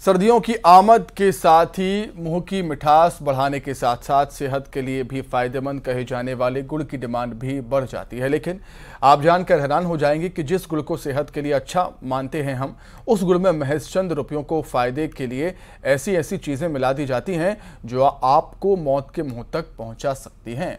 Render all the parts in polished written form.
सर्दियों की आमद के साथ ही मुंह की मिठास बढ़ाने के साथ साथ सेहत के लिए भी फायदेमंद कहे जाने वाले गुड़ की डिमांड भी बढ़ जाती है। लेकिन आप जानकर हैरान हो जाएंगे कि जिस गुड़ को सेहत के लिए अच्छा मानते हैं हम, उस गुड़ में महज चंद रुपयों को फायदे के लिए ऐसी ऐसी चीजें मिला दी जाती हैं जो आपको मौत के मुंह तक पहुंचा सकती हैं।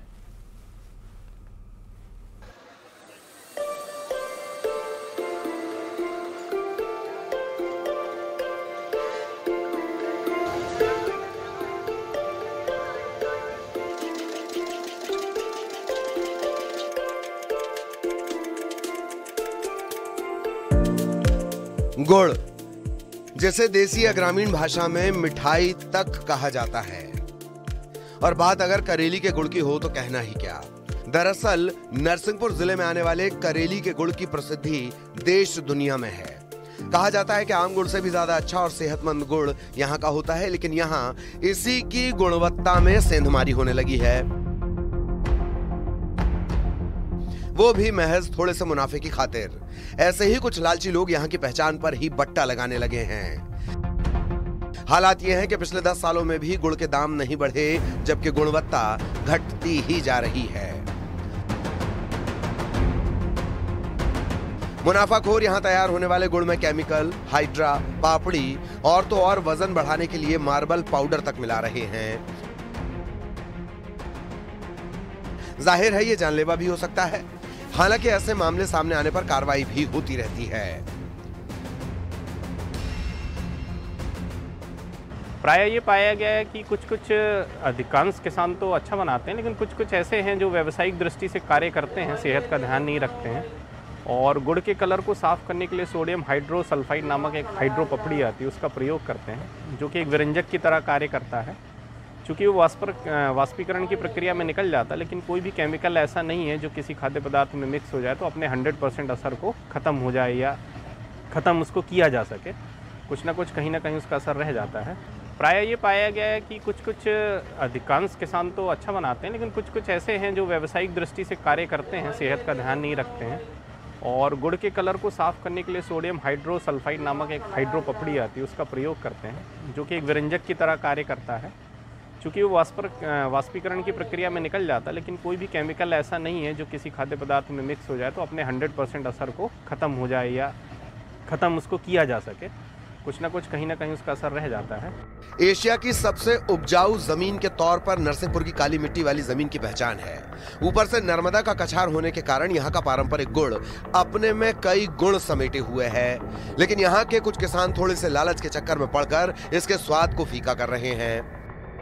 गुड़, जिसे देसी या ग्रामीण भाषा में मिठाई तक कहा जाता है, और बात अगर करेली के गुड़ की हो तो कहना ही क्या। दरअसल नरसिंहपुर जिले में आने वाले करेली के गुड़ की प्रसिद्धि देश दुनिया में है। कहा जाता है कि आम गुड़ से भी ज्यादा अच्छा और सेहतमंद गुड़ यहाँ का होता है, लेकिन यहाँ इसी की गुणवत्ता में सेंधमारी होने लगी है, वो भी महज थोड़े से मुनाफे की खातिर। ऐसे ही कुछ लालची लोग यहाँ की पहचान पर ही बट्टा लगाने लगे हैं। हालात ये हैं कि पिछले 10 सालों में भी गुड़ के दाम नहीं बढ़े, जबकि गुणवत्ता घटती ही जा रही है। मुनाफाखोर यहाँ तैयार होने वाले गुड़ में केमिकल, हाइड्रा, पापड़ी और तो और वजन बढ़ाने के लिए मार्बल पाउडर तक मिला रहे हैं। जाहिर है ये जानलेवा भी हो सकता है। हालांकि ऐसे मामले सामने आने पर कार्रवाई भी होती रहती है। प्राय ये पाया गया है कि कुछ अधिकांश किसान तो अच्छा बनाते हैं, लेकिन कुछ ऐसे हैं जो व्यावसायिक दृष्टि से कार्य करते हैं, सेहत का ध्यान नहीं रखते हैं और गुड़ के कलर को साफ करने के लिए सोडियम हाइड्रोसल्फाइड नामक एक हाइड्रो पपड़ी आती है, उसका प्रयोग करते हैं, जो कि एक विरंजक की तरह कार्य करता है। चूँकि वो वाष्पीकरण की प्रक्रिया में निकल जाता है, लेकिन कोई भी केमिकल ऐसा नहीं है जो किसी खाद्य पदार्थ में मिक्स हो जाए तो अपने 100% असर को ख़त्म हो जाए या ख़त्म उसको किया जा सके। कुछ ना कुछ कहीं ना कहीं उसका असर रह जाता है। प्राय ये पाया गया है कि कुछ अधिकांश किसान तो अच्छा बनाते हैं, लेकिन कुछ ऐसे हैं जो व्यावसायिक दृष्टि से कार्य करते हैं, सेहत का ध्यान नहीं रखते हैं और गुड़ के कलर को साफ करने के लिए सोडियम हाइड्रोसल्फाइड नामक एक हाइड्रो पपड़ी आती है, उसका प्रयोग करते हैं, जो कि एक विरंजक की तरह कार्य करता है। चूँकि वो वाष्पीकरण की प्रक्रिया में निकल जाता है, लेकिन कोई भी केमिकल ऐसा नहीं है जो किसी खाद्य पदार्थ में मिक्स हो जाए तो अपने 100% असर को ख़त्म हो जाए या ख़त्म उसको किया जा सके। कुछ ना कुछ कहीं ना कहीं उसका असर रह जाता है। एशिया की सबसे उपजाऊ जमीन के तौर पर नरसिंहपुर की काली मिट्टी वाली जमीन की पहचान है। ऊपर से नर्मदा का कछार होने के कारण यहाँ का पारंपरिक गुड़ अपने में कई गुण समेटे हुए है, लेकिन यहाँ के कुछ किसान थोड़े से लालच के चक्कर में पड़कर इसके स्वाद को फीका कर रहे हैं।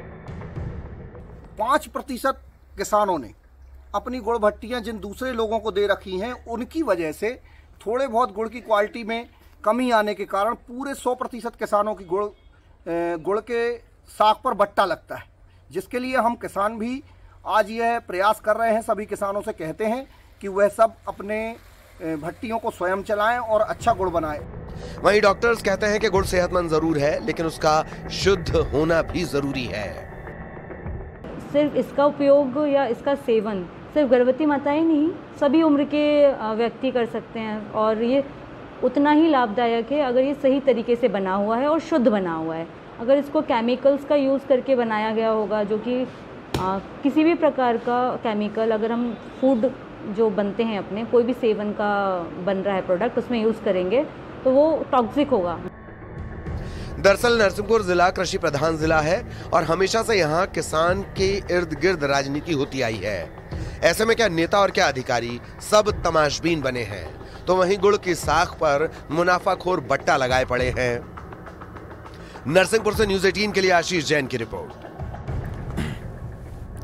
5% किसानों ने अपनी गुड़ भट्टियां जिन दूसरे लोगों को दे रखी हैं, उनकी वजह से थोड़े बहुत गुड़ की क्वालिटी में कमी आने के कारण पूरे 100% किसानों की गुड़ के साख पर बट्टा लगता है, जिसके लिए हम किसान भी आज यह प्रयास कर रहे हैं। सभी किसानों से कहते हैं कि वह सब अपने भट्टियों को स्वयं चलाएं और अच्छा गुड़ बनाएं। वहीं डॉक्टर्स कहते हैं कि गुड़ सेहतमंद जरूर है, लेकिन उसका शुद्ध होना भी जरूरी है। सिर्फ इसका उपयोग या इसका सेवन सिर्फ गर्भवती माताएं नहीं, सभी उम्र के व्यक्ति कर सकते हैं और ये उतना ही लाभदायक है अगर ये सही तरीके से बना हुआ है और शुद्ध बना हुआ है। अगर इसको केमिकल्स का यूज़ करके बनाया गया होगा, जो कि किसी भी प्रकार का केमिकल, अगर हम फूड जो बनते हैं अपने कोई भी सेवन का बन रहा है प्रोडक्ट, उसमें यूज़ करेंगे तो वो टॉक्सिक होगा। दरअसल नरसिंहपुर जिला कृषि प्रधान जिला है और हमेशा से यहाँ किसान के इर्द गिर्द राजनीति होती आई है। ऐसे में क्या नेता और क्या अधिकारी सब तमाशबीन बने हैं, तो वहीं गुड़ की साख पर मुनाफाखोर बट्टा लगाए पड़े हैं। नरसिंहपुर से न्यूज़ 18 के लिए आशीष जैन की रिपोर्ट।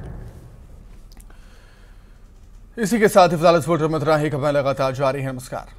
इसी के साथ फिलहाल इस वक्त में इतना ही खबरें लगातार जारी है। नमस्कार।